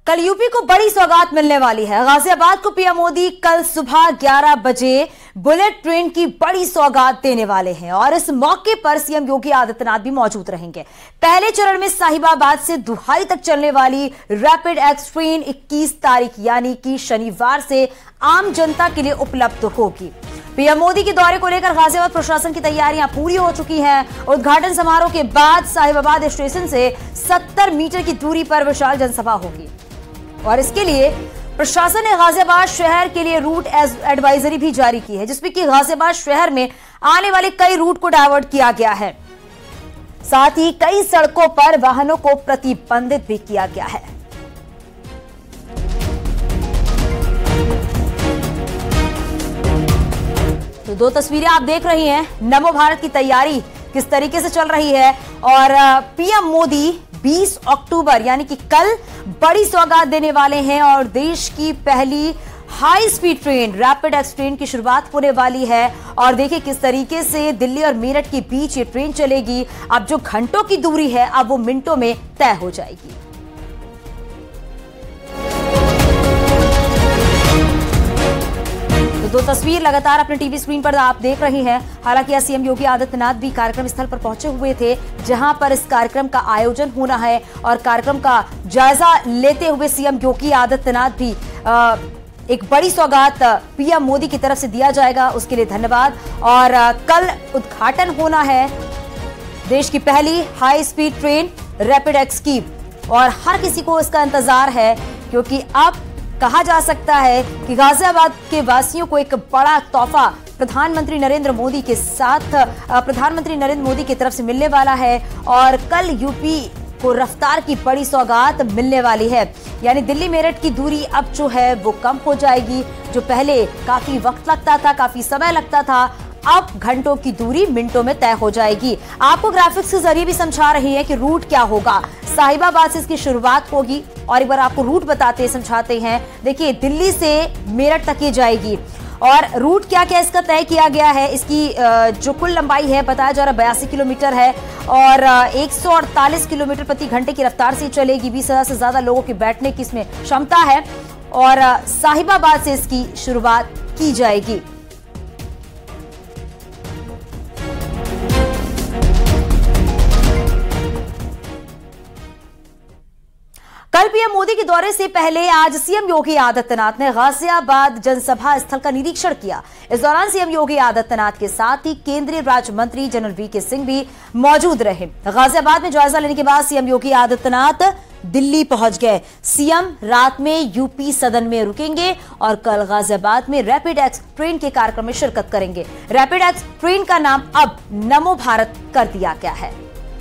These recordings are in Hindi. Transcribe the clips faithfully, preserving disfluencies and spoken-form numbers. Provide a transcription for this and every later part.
कल यूपी को बड़ी सौगात मिलने वाली है। गाजियाबाद को पीएम मोदी कल सुबह ग्यारह बजे बुलेट ट्रेन की बड़ी सौगात देने वाले हैं और इस मौके पर सीएम योगी आदित्यनाथ भी मौजूद रहेंगे। पहले चरण में साहिबाबाद से दुहाई तक चलने वाली रैपिड एक्स ट्रेन इक्कीस तारीख यानी कि शनिवार से आम जनता के लिए उपलब्ध होगी। पीएम मोदी के दौरे को लेकर गाजियाबाद प्रशासन की तैयारियां पूरी हो चुकी हैं। उद्घाटन समारोह के बाद साहिबाबाद स्टेशन से सत्तर मीटर की दूरी पर विशाल जनसभा होगी और इसके लिए प्रशासन ने गाजियाबाद शहर के लिए रूट एडवाइजरी भी जारी की है, जिसमें कि गाजियाबाद शहर में आने वाले कई रूट को डायवर्ट किया गया है। साथ ही कई सड़कों पर वाहनों को प्रतिबंधित भी किया गया है। तो दो तस्वीरें आप देख रही हैं, नमो भारत की तैयारी किस तरीके से चल रही है और पीएम मोदी बीस अक्टूबर यानी कि कल बड़ी सौगात देने वाले हैं और देश की पहली high speed train RapidX train की शुरुआत होने वाली है। और देखिए किस तरीके से दिल्ली और मेरठ के बीच ये ट्रेन चलेगी। अब जो घंटों की दूरी है अब वो मिनटों में तय हो जाएगी। तो दो तस्वीर लगातार अपने टीवी स्क्रीन पर आप देख रहे हैं। हालांकि आज सीएम योगी आदित्यनाथ भी कार्यक्रम स्थल पर पहुंचे हुए थे, जहां पर इस कार्यक्रम का आयोजन होना है और कार्यक्रम का जायजा लेते हुए सीएम योगी आदित्यनाथ भी आ, एक बड़ी सौगात पीएम मोदी की तरफ से दिया जाएगा, उसके लिए धन्यवाद। और आ, कल उद्घाटन होना है देश की पहली high speed train RapidX की और हर किसी को इसका इंतजार है, क्योंकि अब कहा जा सकता है कि गाजियाबाद के वासियों को एक बड़ा तोहफा प्रधानमंत्री नरेंद्र मोदी के साथ प्रधानमंत्री नरेंद्र मोदी की तरफ से मिलने वाला है और कल यूपी को रफ्तार की बड़ी सौगात मिलने वाली है। यानी दिल्ली मेरठ की दूरी अब जो है वो कम हो जाएगी। जो पहले काफी वक्त लगता था, काफी समय लगता था, अब घंटों की दूरी मिनटों में तय हो जाएगी। आपको ग्राफिक्स के जरिए भी समझा रही है कि रूट क्या होगा। साहिबाबाद से इसकी शुरुआत होगी और एक बार आपको रूट बताते समझाते हैं। देखिए दिल्ली से मेरठ तक ये जाएगी और रूट क्या क्या इसका तय किया गया है। इसकी जो कुल लंबाई है बताया जा रहा है बयासी किलोमीटर है और एक सौ अड़तालीस किलोमीटर प्रति घंटे की रफ्तार से चलेगी। बीस हजार से ज्यादा लोगों के बैठने की इसमें क्षमता है और साहिबाबाद से इसकी शुरुआत की जाएगी। कल पीएम मोदी के दौरे से पहले आज सीएम योगी आदित्यनाथ ने गाजियाबाद जनसभा स्थल का निरीक्षण किया। इस दौरान सीएम योगी आदित्यनाथ के साथ ही केंद्रीय राज्य मंत्री जनरल वीके सिंह भी मौजूद रहे। गाजियाबाद में जायजा लेने के बाद सीएम योगी आदित्यनाथ दिल्ली पहुंच गए। सीएम रात में यूपी सदन में रुकेंगे और कल गाजियाबाद में रैपिड एक्स ट्रेन के कार्यक्रम में शिरकत करेंगे। रैपिड एक्स ट्रेन का नाम अब नमो भारत कर दिया गया है।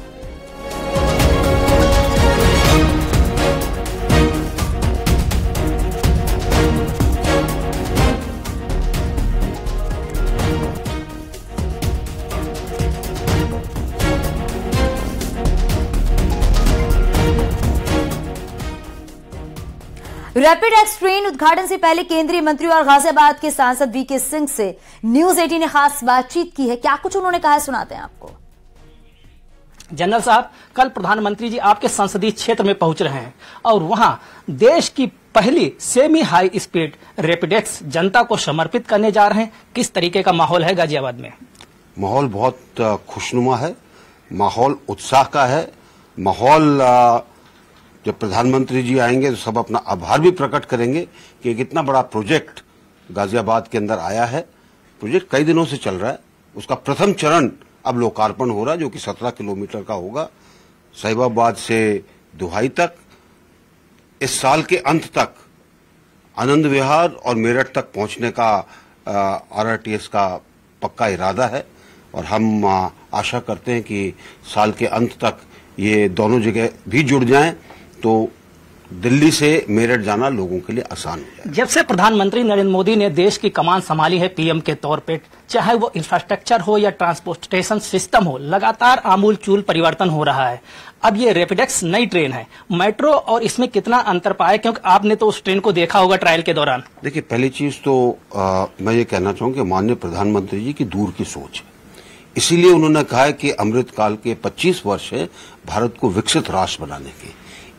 रैपिड एक्स ट्रेन उद्घाटन से पहले केंद्रीय मंत्री और गाजियाबाद के सांसद वीके सिंह से न्यूज अठारह ने खास बातचीत की है। क्या कुछ उन्होंने कहा है सुनाते हैं आपको। जनरल साहब, कल प्रधानमंत्री जी आपके संसदीय क्षेत्र में पहुंच रहे हैं और वहां देश की पहली semi high speed RapidX जनता को समर्पित करने जा रहे हैं। किस तरीके का माहौल है गाजियाबाद में? माहौल बहुत खुशनुमा है, माहौल उत्साह का है। माहौल जब प्रधानमंत्री जी आएंगे तो सब अपना आभार भी प्रकट करेंगे कि एक इतना बड़ा प्रोजेक्ट गाजियाबाद के अंदर आया है। प्रोजेक्ट कई दिनों से चल रहा है, उसका प्रथम चरण अब लोकार्पण हो रहा है, जो कि सत्रह किलोमीटर का होगा। साहिबाबाद से दुहाई तक, इस साल के अंत तक आनंद विहार और मेरठ तक पहुंचने का आरआरटीएस का पक्का इरादा है और हम आ, आशा करते हैं कि साल के अंत तक ये दोनों जगह भी जुड़ जाएं तो दिल्ली से मेरठ जाना लोगों के लिए आसान हो जाए। जब से प्रधानमंत्री नरेंद्र मोदी ने देश की कमान संभाली है पीएम के तौर पे, चाहे वो इंफ्रास्ट्रक्चर हो या ट्रांसपोर्टेशन सिस्टम हो, लगातार आमूलचूल परिवर्तन हो रहा है। अब ये रैपिड एक्स नई ट्रेन है, मेट्रो और इसमें कितना अंतर पाया, क्योंकि आपने तो उस ट्रेन को देखा होगा ट्रायल के दौरान। देखिए, पहली चीज तो आ, मैं ये कहना चाहूंगा कि माननीय प्रधानमंत्री जी की दूर की सोच है। इसीलिए उन्होंने कहा है कि अमृतकाल के पच्चीस वर्ष है भारत को विकसित राष्ट्र बनाने के।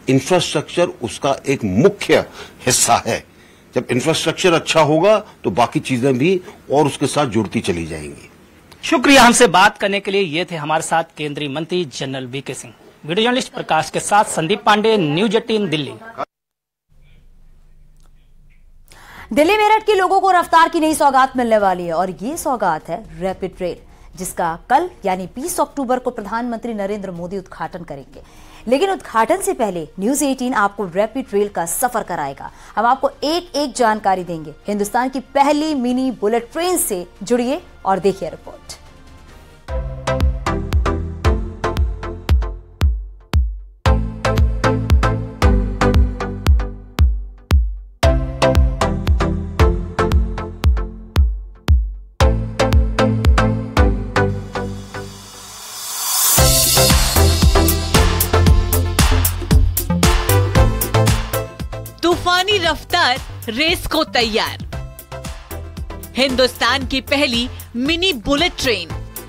इंफ्रास्ट्रक्चर उसका एक मुख्य हिस्सा है। जब इंफ्रास्ट्रक्चर अच्छा होगा तो बाकी चीजें भी और उसके साथ जुड़ती चली जाएंगी। शुक्रिया। हमसे बात करने के लिए ये थे हमारे साथ केंद्रीय मंत्री general VK Singh. Video journalist Prakash के साथ संदीप पांडे, न्यूज एटीन दिल्ली। दिल्ली मेरठ के लोगों को रफ्तार की नई सौगात मिलने वाली है और ये सौगात है रैपिड रेल, जिसका कल यानी बीस अक्टूबर को प्रधानमंत्री नरेंद्र मोदी उद्घाटन करेंगे। लेकिन उद्घाटन से पहले न्यूज अठारह आपको रैपिड रेल का सफर कराएगा। हम आपको एक एक जानकारी देंगे हिंदुस्तान की पहली मिनी बुलेट ट्रेन से। जुड़िए और देखिए रिपोर्ट। तूफानी रफ्तार रेस को तैयार, हिंदुस्तान की पहली मिनी बुलेट ट्रेन।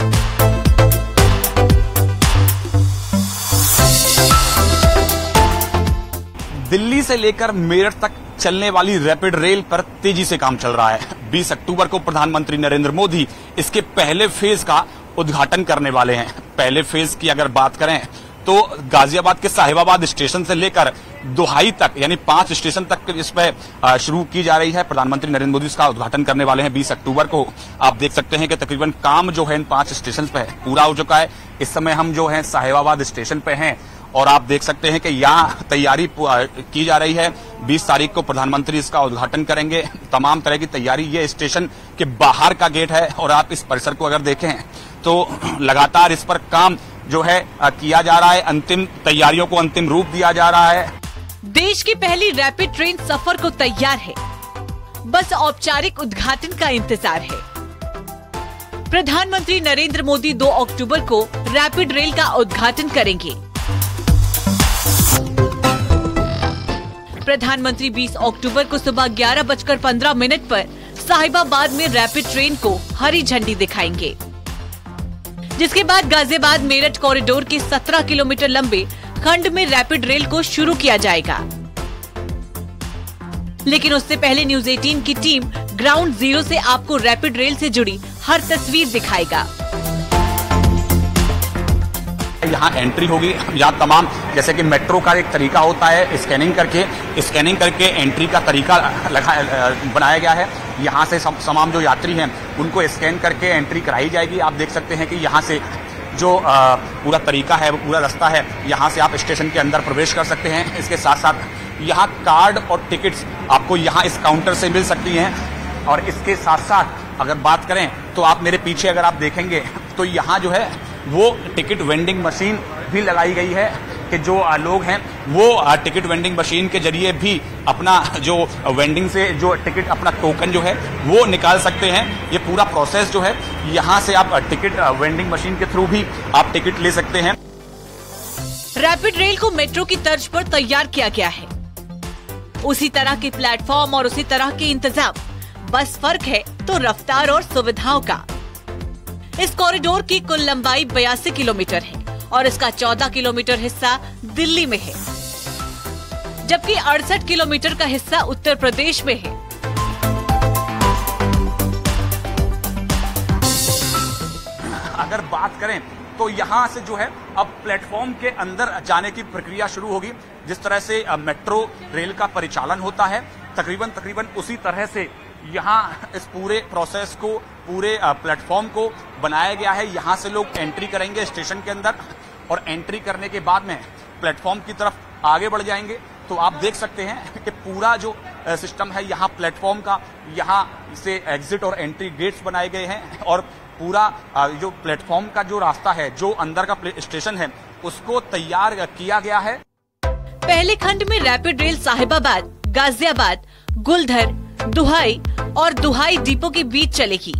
दिल्ली से लेकर मेरठ तक चलने वाली रैपिड रेल पर तेजी से काम चल रहा है। बीस अक्टूबर को प्रधानमंत्री नरेंद्र मोदी इसके पहले फेज का उद्घाटन करने वाले हैं। पहले फेज की अगर बात करें तो गाजियाबाद के साहिबाबाद स्टेशन से लेकर दुहाई तक यानी पांच स्टेशन तक इस पर शुरू की जा रही है। प्रधानमंत्री नरेंद्र मोदी इसका उद्घाटन करने वाले हैं बीस अक्टूबर को। आप देख सकते हैं कि तकरीबन काम जो है इन पांच स्टेशन पे पूरा हो चुका है। इस समय हम जो है साहिबाबाद स्टेशन पे हैं और आप देख सकते हैं कि यहाँ तैयारी की जा रही है। बीस तारीख को प्रधानमंत्री इसका उद्घाटन करेंगे। तमाम तरह की तैयारी, ये स्टेशन के बाहर का गेट है और आप इस परिसर को अगर देखें तो लगातार इस पर काम जो है किया जा रहा है। अंतिम तैयारियों को अंतिम रूप दिया जा रहा है। देश की पहली रैपिड ट्रेन सफर को तैयार है, बस औपचारिक उद्घाटन का इंतजार है। प्रधानमंत्री नरेंद्र मोदी दो अक्टूबर को रैपिड रेल का उद्घाटन करेंगे। प्रधानमंत्री बीस अक्टूबर को सुबह ग्यारह बजकर पंद्रह मिनट पर साहिबाबाद में रैपिड ट्रेन को हरी झंडी दिखाएंगे, जिसके बाद गाजियाबाद मेरठ कॉरिडोर के सत्रह किलोमीटर लंबे खंड में रैपिड रेल को शुरू किया जाएगा। लेकिन उससे पहले न्यूज अठारह की टीम ग्राउंड जीरो से आपको रैपिड रेल से जुड़ी हर तस्वीर दिखाएगा। यहाँ एंट्री होगी। यहाँ तमाम जैसे कि मेट्रो का एक तरीका होता है, स्कैनिंग करके स्कैनिंग करके एंट्री का तरीका लगा बनाया गया है। यहाँ से तमाम जो यात्री हैं उनको स्कैन करके एंट्री कराई जाएगी। आप देख सकते हैं कि यहाँ से जो आ, पूरा तरीका है, पूरा रास्ता है, यहाँ से आप स्टेशन के अंदर प्रवेश कर सकते हैं। इसके साथ साथ यहाँ कार्ड और टिकट्स आपको यहाँ इस काउंटर से मिल सकती हैं। और इसके साथ साथ अगर बात करें तो आप मेरे पीछे अगर आप देखेंगे तो यहाँ जो है वो टिकट वेंडिंग मशीन भी लगाई गई है कि जो लोग हैं वो टिकट वेंडिंग मशीन के जरिए भी अपना जो वेंडिंग से जो टिकट अपना टोकन जो है वो निकाल सकते हैं। ये पूरा प्रोसेस जो है यहाँ से आप टिकट वेंडिंग मशीन के थ्रू भी आप टिकट ले सकते हैं। रैपिड रेल को मेट्रो की तर्ज पर तैयार किया गया है, उसी तरह के प्लेटफॉर्म और उसी तरह के इंतजाम, बस फर्क है तो रफ्तार और सुविधाओं का। इस कॉरिडोर की कुल लंबाई बयासी किलोमीटर है और इसका चौदह किलोमीटर हिस्सा दिल्ली में है, जबकि अड़सठ किलोमीटर का हिस्सा उत्तर प्रदेश में है। अगर बात करें तो यहाँ से जो है अब प्लेटफॉर्म के अंदर जाने की प्रक्रिया शुरू होगी। जिस तरह से मेट्रो रेल का परिचालन होता है तकरीबन तकरीबन उसी तरह से यहाँ इस पूरे प्रोसेस को, पूरे प्लेटफॉर्म को बनाया गया है। यहाँ से लोग एंट्री करेंगे स्टेशन के अंदर और एंट्री करने के बाद में प्लेटफॉर्म की तरफ आगे बढ़ जाएंगे। तो आप देख सकते हैं कि पूरा जो सिस्टम है यहाँ प्लेटफॉर्म का, यहाँ से एग्जिट और एंट्री गेट्स बनाए गए हैं और पूरा जो प्लेटफॉर्म का जो रास्ता है, जो अंदर का स्टेशन है, उसको तैयार किया गया है। पहले खंड में रैपिड रेल साहिबाबाद, गाजियाबाद, गुलधर, दुहाई और दुहाई डिपो के बीच चलेगी।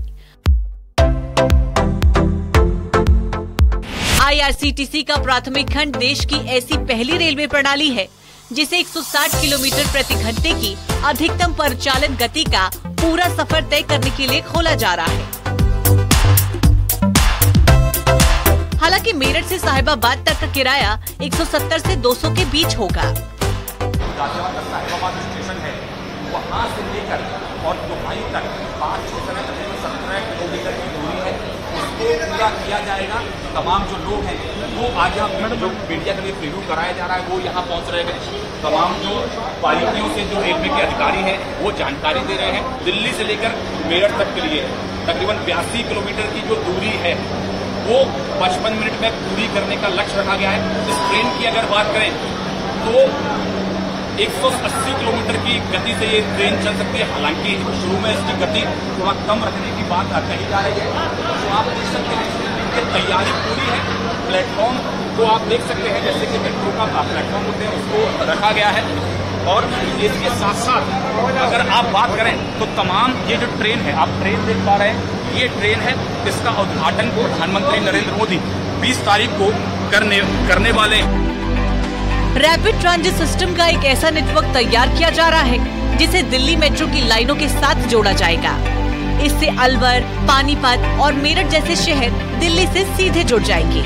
I R C T C का प्राथमिक खंड देश की ऐसी पहली रेलवे प्रणाली है जिसे एक सौ साठ किलोमीटर प्रति घंटे की अधिकतम परिचालन गति का पूरा सफर तय करने के लिए खोला जा रहा है। हालांकि मेरठ से साहिबाबाद तक का किराया एक सौ सत्तर से दो सौ के बीच होगा। गाजियाबाद का साहिबाबाद स्टेशन है, वहाँ से लेकर और दुबई तक पाँच छः तकरीबन सत्रह किलोमीटर की दूरी है, उसको पूरा किया जाएगा। तमाम जो लोग हैं वो आज यहाँ जो मीडिया के लिए प्रीव्यू कराया जा रहा है वो यहाँ पहुँच रहे हैं। तमाम जो बारीकियों से जो रेलवे के अधिकारी हैं वो जानकारी दे रहे हैं। दिल्ली से लेकर मेरठ तक के लिए तकरीबन बयासी किलोमीटर की जो दूरी है वो पचपन मिनट में पूरी करने का लक्ष्य रखा गया है। इस ट्रेन की अगर बात करें तो एक सौ अस्सी किलोमीटर की गति से ये ट्रेन चल सकती है। हालांकि शुरू में इसकी गति थोड़ा कम रखने की बात कही जा रही है। तो आप देख सकते हैं इसकी तैयारी पूरी है। प्लेटफॉर्म को आप देख सकते हैं जैसे कि मेट्रो का प्लेटफॉर्म होते हैं उसको रखा गया है। और इसके साथ साथ अगर आप बात करें तो तमाम ये जो ट्रेन है, आप ट्रेन देख पा रहे हैं, ये ट्रेन है, इसका उद्घाटन प्रधानमंत्री नरेंद्र मोदी बीस तारीख को करने करने वाले हैं। रैपिड ट्रांजिट सिस्टम का एक ऐसा नेटवर्क तैयार किया जा रहा है जिसे दिल्ली मेट्रो की लाइनों के साथ जोड़ा जाएगा। इससे अलवर, पानीपत और मेरठ जैसे शहर दिल्ली से सीधे जुड़ जाएंगे।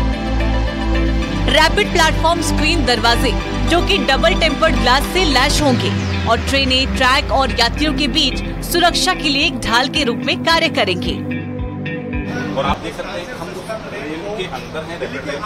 रैपिड प्लेटफॉर्म स्क्रीन दरवाजे जो कि डबल टेम्पर्ड ग्लास से लैश होंगे और ट्रेनें, ट्रैक और यात्रियों के बीच सुरक्षा के लिए एक ढाल के रूप में कार्य करेंगे। और आप देख सकते हैं हम रेल के अंदर हैं।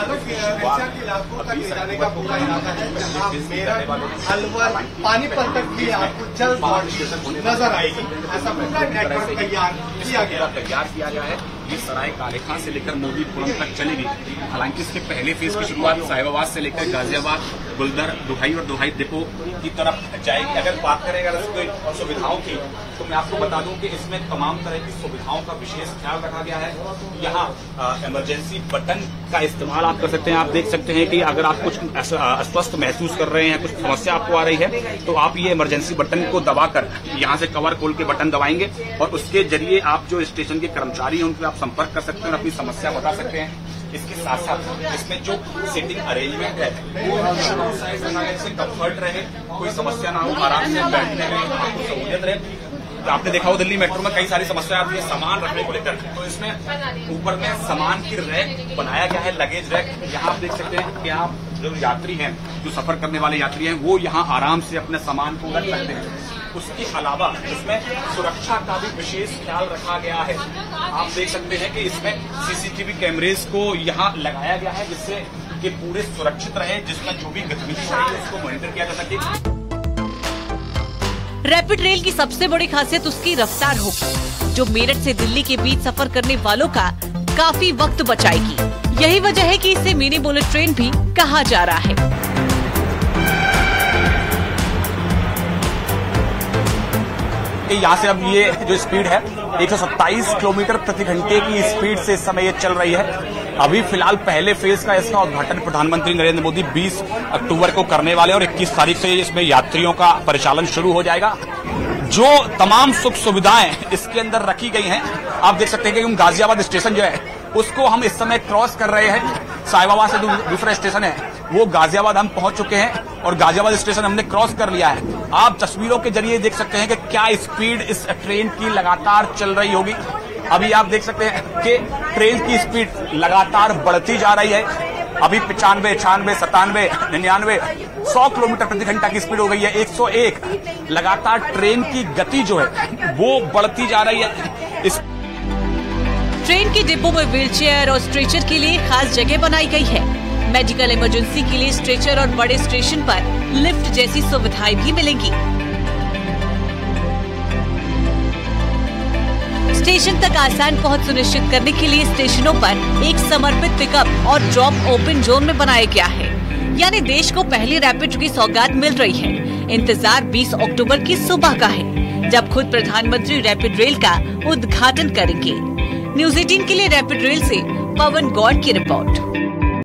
अलवर, पानीपत तक भी आपको जल्द नजर आएगी। ऐसा पूरा नेटवर्क तैयार किया गया तैयार किया गया है। ये सराय काले खां से लेकर मोदीपुरम तक चलेगी। हालांकि इसके पहले फेज की शुरुआत साहिबाबाद से लेकर गाजियाबाद, गुलदर, दुहाई और दुहाई डिपो की तरफ जाएगी। अगर बात करें अगर इसकी सुविधाओं की तो मैं आपको बता दूं कि इसमें तमाम तरह की सुविधाओं का विशेष ख्याल रखा गया है। यहाँ इमरजेंसी बटन का इस्तेमाल आप कर सकते हैं। आप देख सकते हैं कि अगर आप कुछ अस्वस्थ महसूस कर रहे हैं, कुछ समस्या आपको आ रही है, तो आप ये इमरजेंसी बटन को दबाकर यहाँ से कवर खोल के बटन दबाएंगे और उसके जरिए आप जो स्टेशन के कर्मचारी हैं उनसे आप संपर्क कर सकते हैं और अपनी समस्या बता सकते हैं। इसके साथ साथ इसमें जो सीटिंग अरेंजमेंट है वो इससे कंफर्ट रहे, कोई समस्या ना हो, आराम से बैठने में आपको सहूलियत रहे। तो आपने देखा हो दिल्ली मेट्रो में कई सारी समस्या आती है सामान रखने को लेकर, तो इसमें ऊपर में सामान की रैक बनाया गया है, लगेज रैक। यहाँ आप देख सकते हैं कि आप जो यात्री हैं, जो सफर करने वाले यात्री हैं, वो यहाँ आराम से अपने सामान को रख सकते हैं। उसके अलावा इसमें सुरक्षा का भी विशेष ख्याल रखा गया है। आप देख सकते हैं कि इसमें सीसीटीवी कैमरेज को यहाँ लगाया गया है जिससे कि पूरे सुरक्षित रहे, जिसमें जो भी गतिविधि है उसको मॉनिटर किया जा सके। रैपिड रेल की सबसे बड़ी खासियत उसकी रफ्तार होगी, जो मेरठ से दिल्ली के बीच सफर करने वालों का काफी वक्त बचाएगी। यही वजह है कि इसे मिनी बुलेट ट्रेन भी कहा जा रहा है। यहाँ से अब ये जो स्पीड है एक सौ सत्ताईस किलोमीटर प्रति घंटे की स्पीड से इस समय ये चल रही है। अभी फिलहाल पहले फेज का इसका उद्घाटन प्रधानमंत्री नरेंद्र मोदी बीस अक्टूबर को करने वाले और इक्कीस तारीख से इसमें यात्रियों का परिचालन शुरू हो जाएगा। जो तमाम सुख सुविधाएं इसके अंदर रखी गई हैं, आप देख सकते हैं कि गाजियाबाद स्टेशन जो है उसको हम इस समय क्रॉस कर रहे हैं। साहिबाबाद से दूसरा स्टेशन है वो गाजियाबाद हम पहुंच चुके हैं और गाजियाबाद स्टेशन हमने क्रॉस कर लिया है। आप तस्वीरों के जरिए देख सकते हैं कि क्या स्पीड इस ट्रेन की लगातार चल रही होगी। अभी आप देख सकते हैं कि ट्रेन की स्पीड लगातार बढ़ती जा रही है। अभी पिचानवे, छियानवे, सतानवे, निन्यानवे, सौ किलोमीटर प्रति घंटा की स्पीड हो गई है। एक सौ एक लगातार ट्रेन की गति जो है वो बढ़ती जा रही है। इस ट्रेन के डिब्बों में व्हीलचेयर और स्ट्रेचर के लिए खास जगह बनाई गई है। मेडिकल इमरजेंसी के लिए स्ट्रेचर और बड़े स्टेशन पर लिफ्ट जैसी सुविधाएं भी मिलेंगी। स्टेशन तक आसान पहुंच सुनिश्चित करने के लिए स्टेशनों पर एक समर्पित पिकअप और ड्रॉप ओपन जोन में बनाया गया है। यानी देश को पहली रैपिड की सौगात मिल रही है। इंतजार बीस अक्टूबर की सुबह का है, जब खुद प्रधानमंत्री रैपिड रेल का उद्घाटन करेंगे। न्यूज़ अठारह के लिए रैपिड रेल से पवन गौड़ की रिपोर्ट।